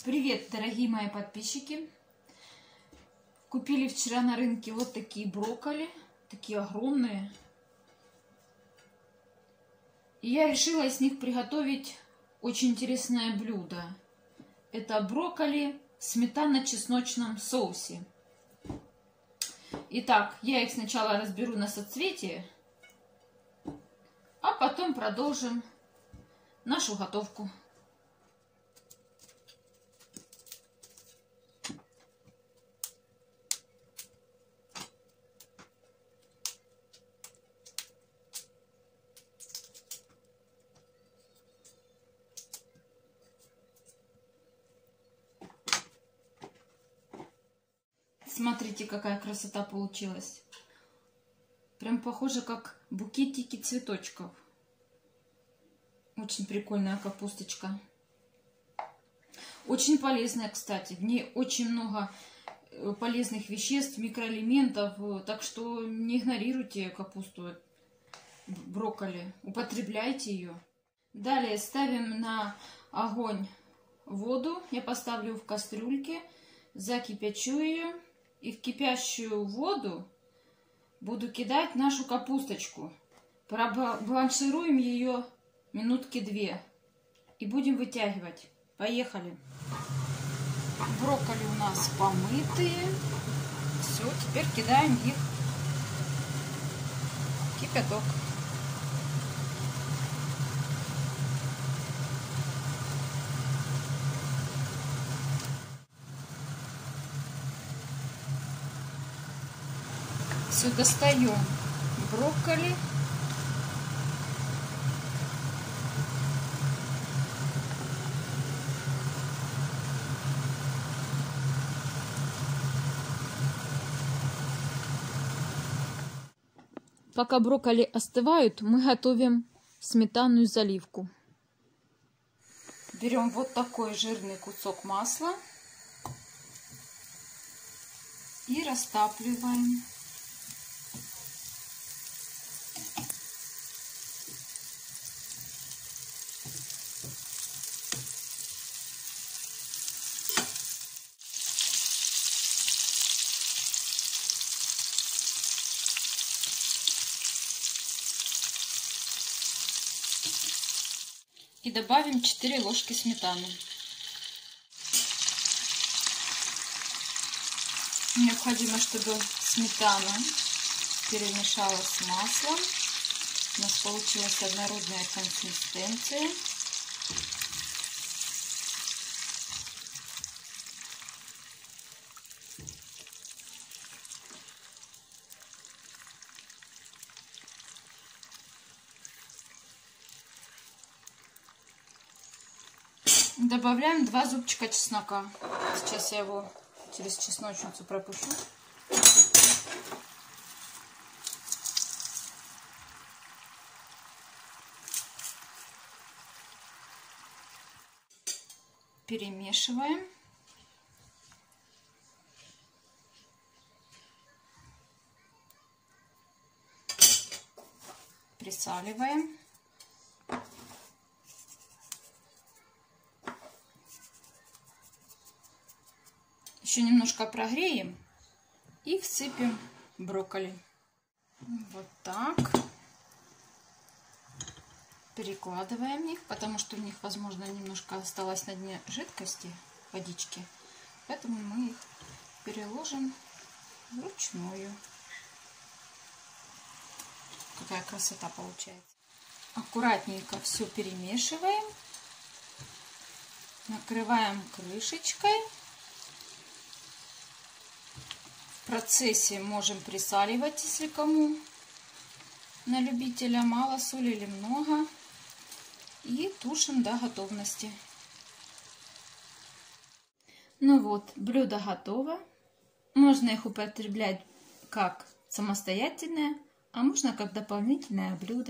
Привет, дорогие мои подписчики! Купили вчера на рынке вот такие брокколи, такие огромные. И я решила из них приготовить очень интересное блюдо. Это брокколи в сметанно-чесночном соусе. Итак, я их сначала разберу на соцветие, а потом продолжим нашу готовку. Смотрите, какая красота получилась. Прям похоже, как букетики цветочков. Очень прикольная капусточка. Очень полезная, кстати. В ней очень много полезных веществ, микроэлементов. Так что не игнорируйте капусту, брокколи. Употребляйте ее. Далее ставим на огонь воду. Я поставлю в кастрюльке. Закипячу ее. И в кипящую воду буду кидать нашу капусточку. Бланшируем ее минутки 2. И будем вытягивать. Поехали. Брокколи у нас помытые. Все, теперь кидаем их в кипяток. Все, достаем брокколи. Пока брокколи остывают, мы готовим сметанную заливку. Берем вот такой жирный кусок масла и растапливаем. И добавим 4 ложки сметаны. Необходимо, чтобы сметана перемешалась с маслом. У нас получилась однородная консистенция. Добавляем 2 зубчика чеснока. Сейчас я его через чесночницу пропущу. Перемешиваем. Присаливаем. Еще немножко прогреем и всыпем брокколи. Вот так. Перекладываем их, потому что в них, возможно, немножко осталось на дне жидкости, водички. Поэтому мы их переложим вручную. Какая красота получается. Аккуратненько все перемешиваем. Накрываем крышечкой. В процессе можем присаливать, если кому на любителя мало соли или много. И тушим до готовности. Ну вот, блюдо готово. Можно их употреблять как самостоятельное, а можно как дополнительное блюдо.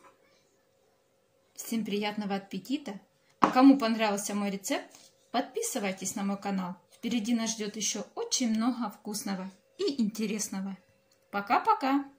Всем приятного аппетита! А кому понравился мой рецепт, подписывайтесь на мой канал. Впереди нас ждет еще очень много вкусного и интересного. Пока-пока!